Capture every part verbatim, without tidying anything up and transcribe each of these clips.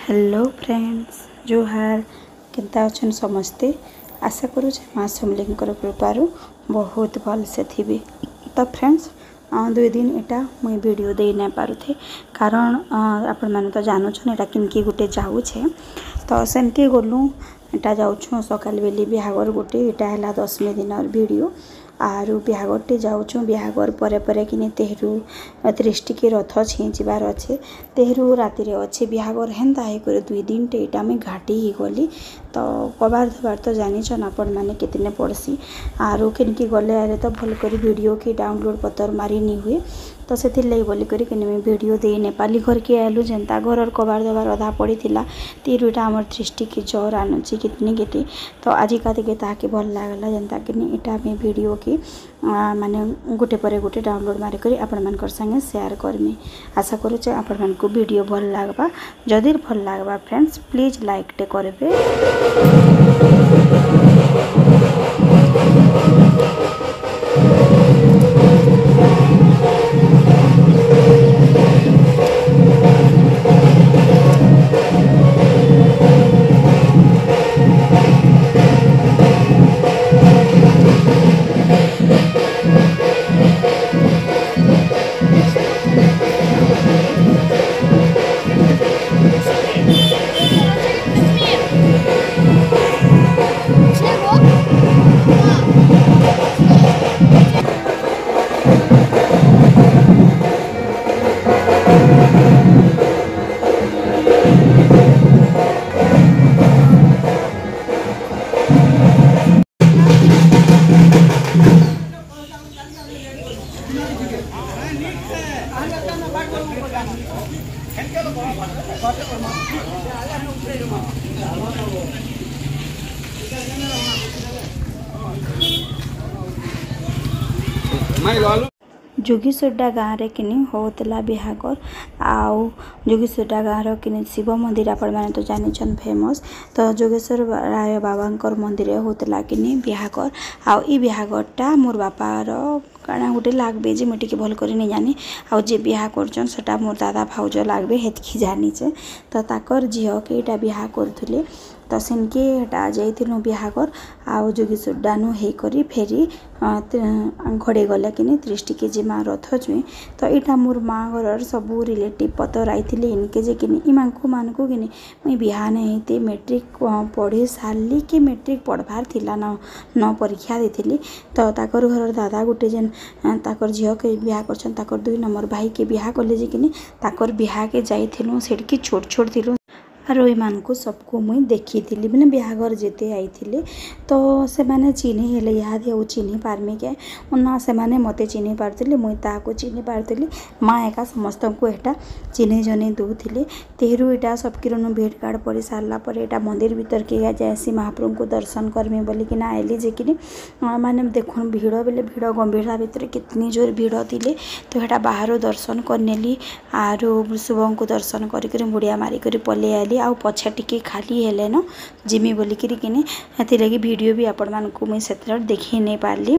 Hello friends जोहार केनता अच्छन समस्ते आशा करुचे माँ समली कृपारू बहुत भल से थी। तो फ्रेंड्स दुई दिन एटा मुई वीडियो दे ना पारुथे कारण आपण मैंने तो जानून एटा किनकी गोटे जाऊे तो सेमती गलु एटा जाऊँ सकाल बेली बिहागर गोटे एटा है दशमी दिन वीडियो आरु बिहागरटे जाऊँ बिहागर परे परे कि तेहरू तीस टी रथ छींचबार अच्छे तेहरू राति अच्छे बिहागर हेन्ता होकर दुई दिन टे यहाँ मुझे घाटी ही गली तो कबार धबार तो जानीछन आपण मैंने कितने पड़सी आरु केनकी गले आरे तो भल कर वीडियो की डाउनलोड पतर मारी नहीं हुए तो से लगे बोली करी वीडियो दे नेपाली घर के आलु जेनता घर कबार दबार अधा पड़ी थिला तीरुटा आमर दृष्टि की जर आनुची कितनी किटी तो आज का दिखे ताकि भल लगला जेनता कि इटा में वीडियो की माने गोटे पर गोटे डाउनलोड मारी करी आपण मान संगे शेयर करमी आशा करुचे आपण मान को वीडियो भल लागबा जदि भल लागबा फ्रेंड्स प्लीज लाइक टे करबे। जोगीसोडा गाँव रे किनी होतला बिहागर आउ जोगीसोडा गाँव किनी शिव मंदिर आपण माने तो जानिछन फेमस तो जोगेश्वर राय बाबा मंदिर होतला किनी बिहागर आउ ई बिहागरटा मोर बापार काना गोटे लागबे जे मुझे भल कर नहीं जानी आउ जे बिहा करछन सेटा मोर दादा भाउज लागबे हेतकी जानीचे तो ताकर झील के इटा बिहा करथुले तो सेनके एटा जाइथिलु बिहागर आउ जोगीसोडानु हे करी फेरी घड़े गले कि तीस टी केजी माँ रथ छुए तो यहाँ मोर माँ घर सबू रिलेटिव पतर आई इनके जे कि इमानकु मानकु कि मुई बिहा नहीं होते मेट्रिक पढ़ी सारी कि मेट्रिक पढ़वार थिला न न परीक्षा देती तो ताकर घर दादा गोटे जेन ताकर झील के बिहा करछन ताकर दुई नंबर भाई के बिहा कले जे कि ताकर बिहा के जाइथिलु सेठकी छोट छोट थिलु आरो ईमान को सबको मुई देखी थी मैंने बिहागर जेते आई तो से माने चिन्ह हेले याद है चिन्ह पार्मी के ना से माने मते चिन्ह पार्थी मुई ताको चिन्ह पार्थी माँ एका समस्त को एटा चिन्ह जने दूले तेहरू यहाँ सबकिरनु भेट घाट पड़ सारा पर यहाँ मंदिर भीतर के जासी महाप्रभु को दर्शन करमी बोलिकी आइली जे कि माने देखुन भिड़ बेले भिड़ गंभीरता भितर कितनी जोर भिड़ थिले तो यहाँ बाहर दर्शन करनेली आरु शुभम को दर्शन करी बुढ़िया मारिक पलि आइली आउ पछे टिके खाली हेले न जिमी बोलिकी किनी हेति लगी वीडियो भी आपण मानकु मुई सेतर देखि नै पारली।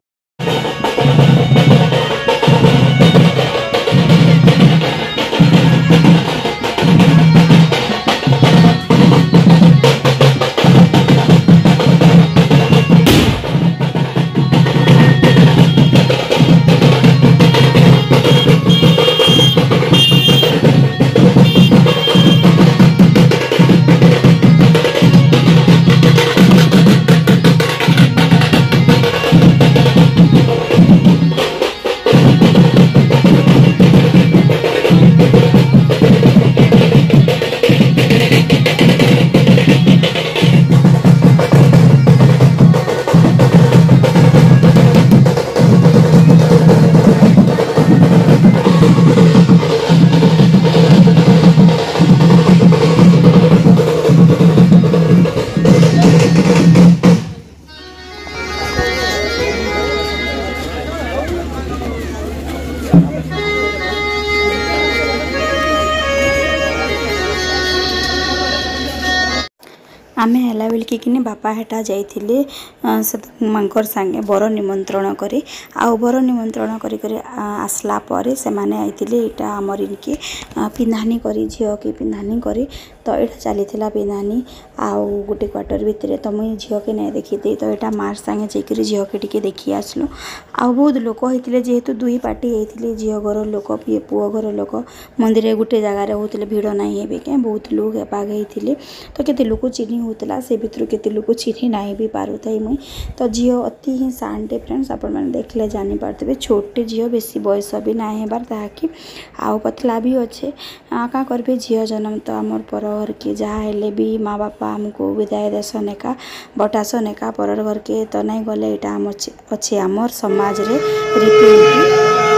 आमे हला बेल कि किने बापा हेटा जाइथिले मांकर संगे बर निमंत्रण करी आ बर निमंत्रण करी करी आसला परे से माने आइथिले एटा हमर इनके पिन्हानी करी झियो के पिन्हानी करी तो एटा चली पिन्हानी आउ गोटे क्वार्टर भितर तो मुई झियो के नहीं देखी दे तो एटा मार संगे जाकर झियो के टिके देखी आसलु आ बहुत लोक होइथिले जेहेतु दुई पार्टी होइथिले झियो घर लोक पी पुओ घर लोक मंदिर गोटे जगार होते भिड़ नहीं हेबे के बहुत लोग एपाग होइथिले तो केते लोक चिन्ही होतला से भितर केते लोक चिन्ही नहीं भी पारुथाई मुई तो झियो अति ही शांटे फ्रेंड्स आपण मैंने देखले जानी पारते छोटे झियो बेसी बयस भी ना हेबार ताकि आउ पतला भी अच्छे का करबे झियो जन्म तो आमर पर घर के जहाँ हेले भी माँ बापा आमको विदाय देसन एका बटासन एका पर घर के तो नहीं गले यहाँ आम अच्छे आमर समाज रे रीति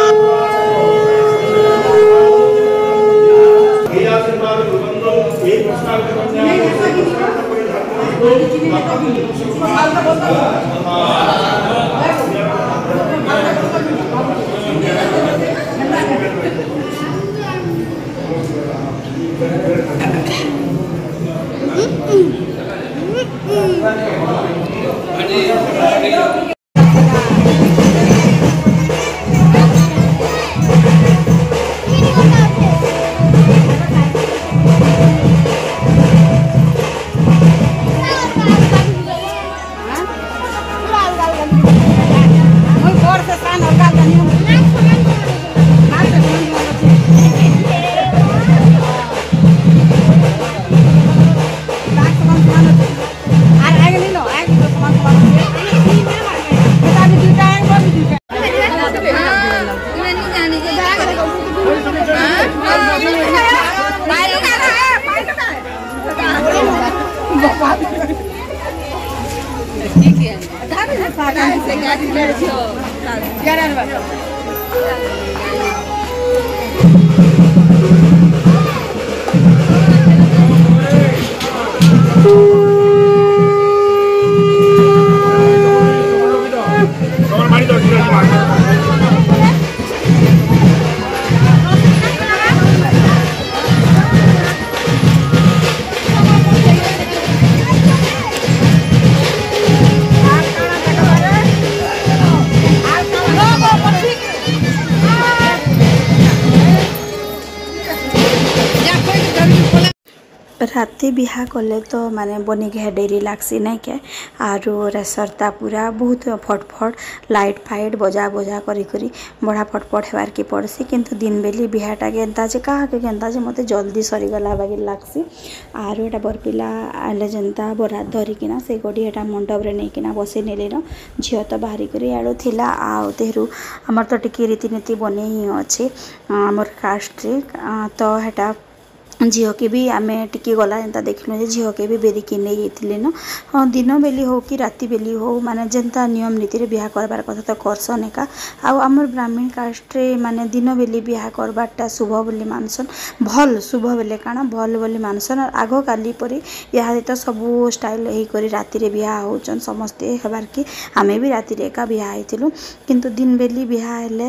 राति बिहा कले तो माने बनी घे डेरी लागसी नहीं के आरो रेसरता पूरा बहुत फटफट लाइट फाइट बजा बजा करी करी बड़ा फटफट हेबार के पड़सी किंतु दिन बेली बिहाटा केनता जे कहा के केनता जे मते जल्दी सरी गला बागे लागसी आरो एटा बरपिला आले जनता बरात धरी किना से गोडी एटा मंडप रे नै किना बसे नेले न झियो तो बाहरी करी आडो थिला आ तेहरु हमर तो टिकी रीतिनीति बने ही अछि हमर कास्ट रे तो हेटा झील के भी आम टिके गला एंता देखल झील के भी बेरिकी नहीं जाइए न हाँ दिन बेली हो कि राति बेली हो माने जेंता नियम नीति रे बिहा करबार कथा तो करसन एका आउ आमर ब्राह्मण कास्ट रे माने दिन बेली बिहा करबारटा शुभ बोली मानसन भल शुभ बेले काना भल बोली मानसन आग काली परी यहाँ तो सबू स्टाइल ही करी राति रे बिहा होचन समस्ते हेबार कि आमे भी राति रे एका बिहा आइथिलु किंतु दिन बेली बिहा हेले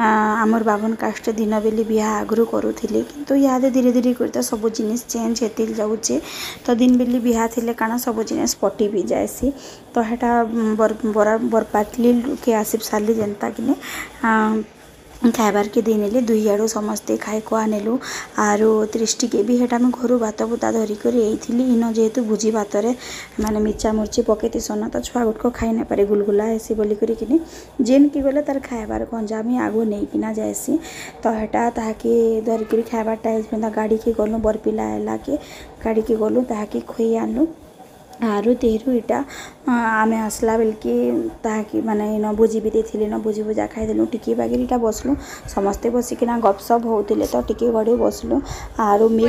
आमर बाभन कास्ट दिन बेली बिहा आगरू करूथिले किंतु यादे धीरे धीरे तो सब जिनिस चेंज होते जाऊे तो दिन बेली बिहा थिले काना सब जिनिस पटी भी जाएसी तो हेटा बर बर बरपातली के आसिफ साली जनता किने खाइबार के देनेले दुई आड़ू समस्ते खाई खुआ नेलु आरो त्रिष्टि के भी हेटा में घर भात बुता धरिक इन जेहेतु भोजी भात माने मिर्चा मुर्ची पकेती सोना तो छुआ गुटको खाई ना पारे गुलगुला ऐसी बोली कि जेन की गले तार खाइबार गंजामी आगो नहीं किना जाएसी तो हेटा ताके धरिक खाइबारटा गाड़ी के गलु बरपिला है के गाड़ी के गलु ताके खुई आनलु आरु तेहरु इटा आमे आसला बेल के ताकि माने न भोजी भी देथिले न भोजी भुजा खाई देलु टिके बागेर इटा बसलु समस्ते बसिकिना गपसप होतिले तो टिके गड़े बसलु आरु मी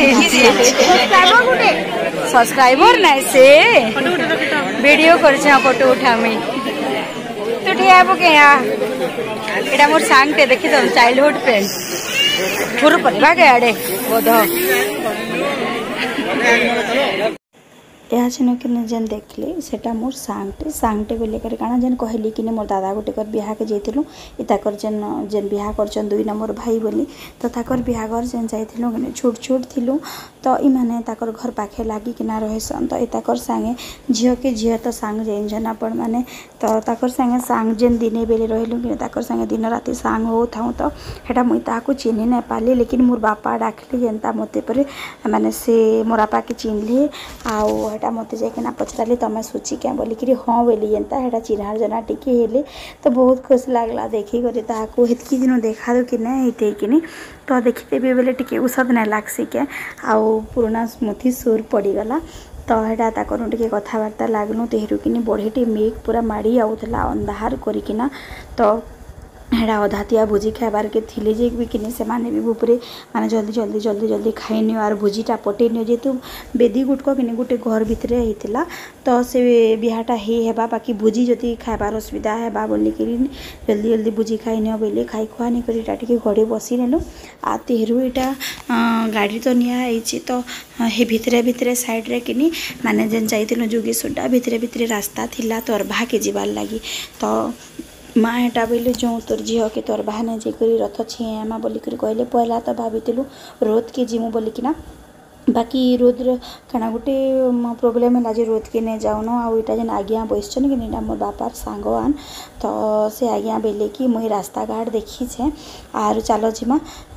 सब्सक्राइबर नै से वीडियो करछा फोटो उठामी तो ठीक है के यहाँ एटा मोर सांगते देखि तो चाइल्डहुड फ्रेंड थोर परिवा के आडे बोध या छेन कि जेन देखली सेटा मोर सांगटे सांगटे बोले कर काना जेन कहली कि मोर दादा गोटे कर बिहा के जाइथिलु इ ताकर जेन जेन बिहा करचन दुई नंबर भाई बोली तो ताकर बिहाघर जेन जाइथिलु कि छोट छोट थिलु तो इ माने ताकर घर पाखे लागी किना रहेसन तो इ ताकर संगे झियो के झियो तो सांग जेन जन आपण माने तो ताकर संगे सांग जेन दिने बेले रहलु कि ताकर संगे दिन राति सांग हो थाउ तो हेटा मुई ताको चिन्हि न पाली लेकिन मोर बापा डाकली जेनता मते पर माने से मोर बापा के चिन्हली आउ हेटा मते जाइकिना पचराली तमे सोची क्या बोली कि हाँ बोली जेनता हेटा चिन्हार जना टिके हेले तो बहुत खुश लागला देखी करे ताको हेतकी दिन देखा दो कि ना हेते कि तो देखते भी बेले टिके उषद ना लागसी के आउ पुराना स्मृति सुर पड़ीगला तो हेटा ताकर टिके कथबार्ता लागनु तेहरू कि बढ़ेटी मेघ पूरा माड़ी आउथला अंधार करिकिना तो हेड़ा अधातिया भोजी खाइबार के थिले जे भी किने से माने भी ऊपरे माने जल्दी जल्दी जल्दी जल्दी खाइनियो आर भोजीटा पटेनियो जेतु बेदी गुटको किने गुटे घर भितरे हेतिला तो से बिहाटा हे हेबा बाकी भोजी जति खाइबार असुविधा हेबा बोली कि जल्दी जल्दी भोजी खाइनियो बोले खाई खुआ नहीं करी टाटी के घरे बसी नेलु आ तेहरू इटा गाड़ी तो निया आइछि तो हे भितरे भितरे साइड रे किनी माने जेन जाइतिलो जोगी सोडा भितरे भितरे रास्ता थिला तोर भा के जीवार लागी तो माँ हेटा बोले जो तोर झील के तोर बाहने जाकर रथ छीएमा बोलिक कहले पहला तो भाभी रोद के जीमु बोलिकिना बाकी रोद कणा गोटे प्रोब्लेम है जे रोद के नहीं जाऊन आउ इटा जेन आज्ञा बसन कि मोर बापार सांगवान तो से आज्ञा बेले कि मुई रास्ता घाट देखी छे आर चलो जीमा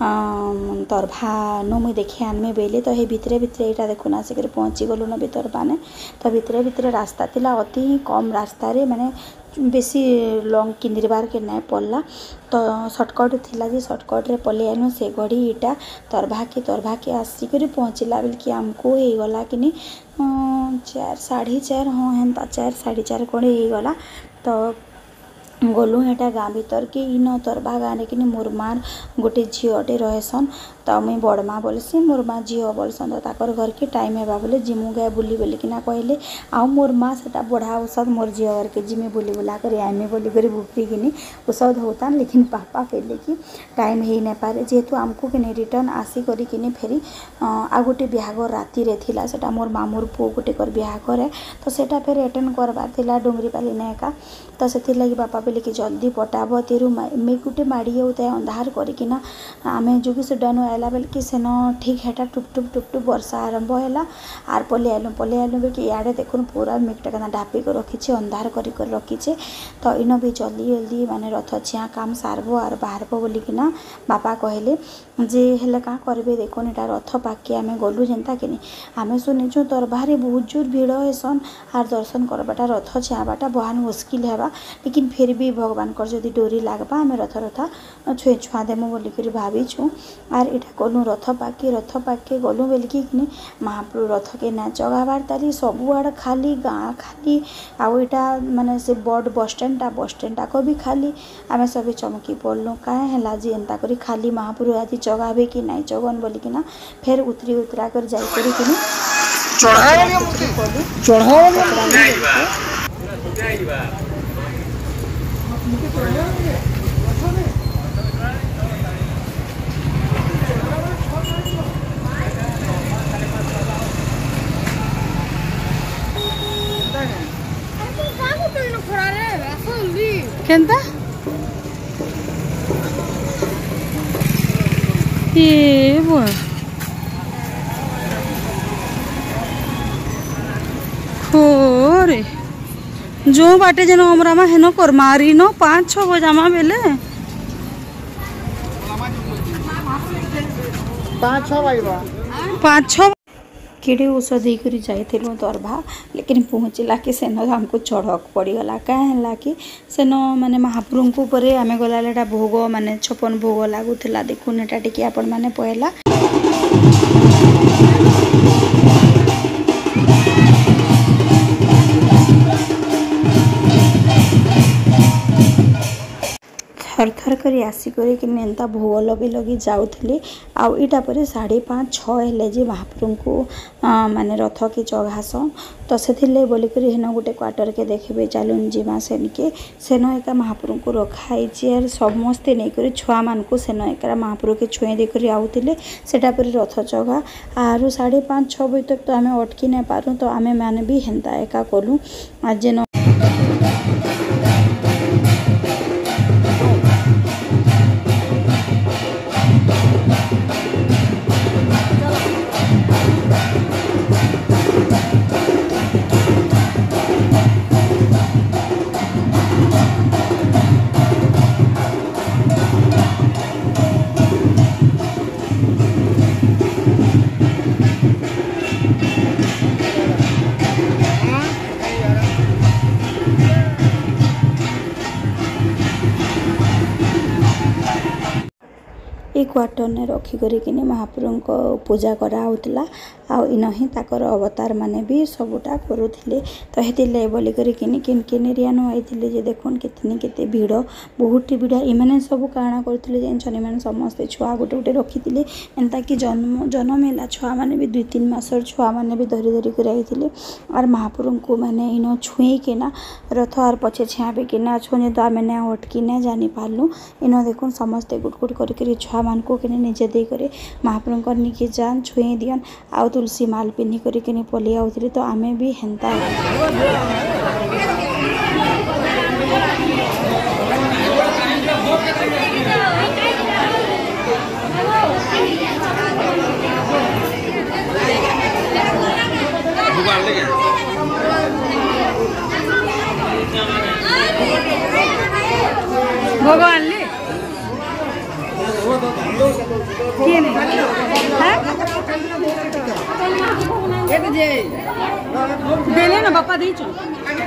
तोर भानु मुई देखे आनमी बेले तो हे भितरे भितरे यहाँ देखुना से पहुँची गलु न भी तोर बाने तो भितरे भितरे रास्ता थिला अति कम रास्ता रे माने बेसी लंग किंदिरबार के नहीं पड़ला तो सर्टकट थिला जे सर्टकट रे पले आनु से घड़ी इटा तरभा के तरभा के आसिक पहुँचला बेल कि आमको हो गला कि चार साढ़े चार हाँ हेन्ता चार साढ़े चार कड़े हो गला तो गलु हेटा गाँ भीतर के इन तरबा गाँव कि मोर मार गोटे झीटे रहेसन तो मुई बड़ माँ बोलसी मोर माँ झील बोलसन तो ताकर घर के टाइम हेबा बोले जिमु गए बुली बोलिकिना कहले आउ मोर माँ से बढ़ा औषध मोर झील घर के जिमे बुली बुला कर आमे बोली कर बुफरी किनी औषध होता लेकिन पापा कहले कि टाइम हो नहीं पारे जेहेतु आमको कि रिटर्न आसी करी कि फेरी आ गोटे बिहाघर राति रे थिला सेटा मोर मामूर पुओ गोटे कर बिहाघर है तो सेटा फेर अटेंड करबार थिला डोंगरीपाली नेका तो से लगी बापा बोले कि जल्दी पटाब तेरु मे गोटे माड़ी होता है अंधार करिकिना आमे जोगी सुडानु आइला बेल कि सेन ठीक हेटा टुप टुप टुप टुप वर्षा आरंभ है आर पले आलु पले आलु बे कि इे देखुन पूरा मेघटा केना ढापी कर रखी अंधार करी कर रखी तो इन भी जल्दी जल्दी माने रथ छिया काम सारबो आर बाहरबो बोलिकिना बापा कहले जे हेले का करबे देखुन एटा रथ पाके आमे गलु जेनता कि आमे सुनिछु तोर बाहर बहुत जोर भीड़ हेसन आर दर्शन करबाटा रथ छियाबाटा बहान मुश्किल हेबा लेकिन फिर भी भगवान कर जदि डोरी लागबा आमे रथ रथ छुए छुआ देमु बोलिक भावीछु आर इटा गलु रथ पाके रथ पाके गलु बोलिकी कि महाप्रभु रथ के ना जगाबार ताली सबुआड़ खाली गाँ खाली आउ इटा माने से बड़ बस स्टैंडटा बस स्टैंडटा को भी खाली आमे सब चमकी पड़लु काहे हला जे एंता करी खाली महाप्रभु आज जगाबे कि नहीं जगन बोलिकिना फेर उतरी उतरा कर जाई करी कि चढ़ा केंता ये वो खोरे जो बाटे जन हमरा मा हेनो कर मारी न पाँच छः बजामा बेले पाँच छः बाइबा पाँच छः किड़े ଔଷଧ ଦେଇକରି ଯାଇଥିଲୁ ଦରଭା लेकिन पहुँचला कि सेन आमको चढ़क पड़गला कहीं कि सेन माने महाप्रभु उपर आम गला भोग माने छपन भोग लगुला देखुन एटा टिके आपण माने पहला थर थर फेरी आसिक एंता भोग लगे लगे जाऊे आउ इटा पर साढ़े पाँच छः हेले जे महाप्रभु को माने रथ के चढ़ासन तो से बोलिक हेन गोटे क्वार्टर के देखिए चलुन जीमा सेन के सेन एका महाप्रभु को रखाई आर समस्ते नहीं छुआ मान को सेन एक महाप्रभु के छुए देकर आउे सेटा पर रथ चढ़ा आरु साढ़े पाँच छः बजे तक तो आम अटकी नहीं पारूँ तो आम मैंने भी हेन्ता एका कलु आज जेन एक क्वार्टर ने रखी करी महाप्रभु को पूजा कराला आउ इन ही ताकर अवतार माने भी सबुटा करुले तो हेतिले बोली करी किन किन किन आईले जे देखुन कितनी केते भिड़ बहुत भिड़ इमाने सब काଣା करथिले जेन इमाने समस्ते छुआ गोटे गोटे रखी एंता कि जन्म जन्म है छुआ माने भी दुई तीन मासर छुआ माने भी धरी धरी कर आईले और महाप्रभु को माने इन छुई किना रथ और पछे छाबे किना छुने तो आम ना अटकी ना जानी पारलु इन देखुन समस्ते गुट गुट करके छुआ मान को किने निजे दे करे महाप्रभु को निके जान छुई दियन आउ तुलसी माल पिन्ही करी पलि आउथि तो आमे भी हेन्ता भगवान ले किए नहीं एक जे देले ना बापा देई छ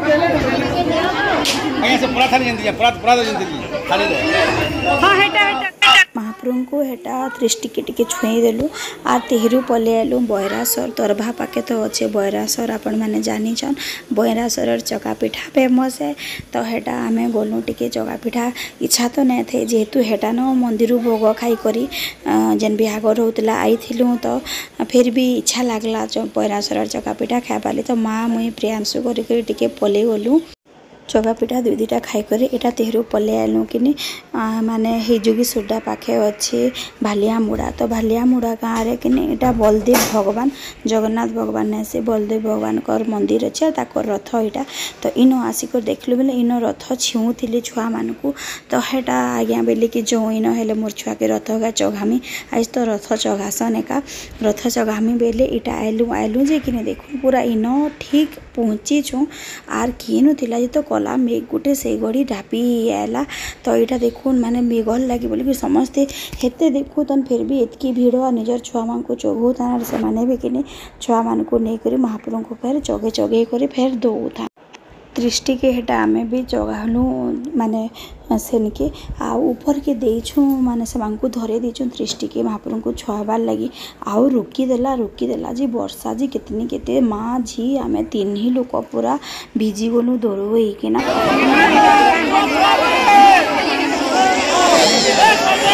आगे से पूरा थाली जंती पूरा पूरा जंती थाली हां हेटा हेटा महाप्रभु को हेटा दृष्टि के टिके छुई देलु आर तेहरू पले आलु बयरासर तरभा पाके तो अच्छे बयरासर आपण माने जानी छन बयरासर चका पिठा फेमस है तो हेटा आमे गोलु टिके चका पिठा इच्छा तो नहीं थे जेहेतु हेटा न मंदिर भोग खाई करी जेन बिहागर होतला आईथिलु तो फिर भी इच्छा लागला बयरासर चका पिठा खाइबाली तो माँ मुई प्रियांशु करी टिके पले गलु चका पिठा दुई दुईटा खाईकर यहाँ तेहरू पले आलु कि माने हिजुगी सुड्डा पाखे अच्छे भालिया मुड़ा तो भालिया मुड़ा गाँव में कि यहाँ बलदेव भगवान जगन्नाथ भगवान ने से बलदेव भगवान का मंदिर अच्छे ताकर रथ यहाँ तो इन आसिक देखलु बेले इन रथ छिऊले छुआ मान को तो हेटा आज्ञा बेले कि जो इन हेले मोर छुआ के रथ का चघामी आज तो रथ चघासन एका रथ चघामी बेले इटा आलु आलु जे कि देखु पूरा इन ठीक पहुँची छूँ आर किनु थिला जे तो कला मेघ गोटे से गड़ी ढापी आला तो यहाँ देखुन माने मेघल लगे बोल समस्ते हेते देखुन फिर भी एतकी भिड़ निजर छुआ मान को चौगुता से माने भी कि छुआ मान को नहीं महाप्रभु को फेर चगे चगे कर फेर दौथा दृष्टि के हेटा आमे भी जगालु माने सेन के आउ ऊपर के देछु माने से मानकु धरे देछु दृष्टि के महाप्रभु को छुआबार लगी आउ रुकी देला रुकी देला जी वर्षा जी कितनी केते माँ झी आमे तीन ही लोक पूरा भिजी गलु दौड़ होइकिना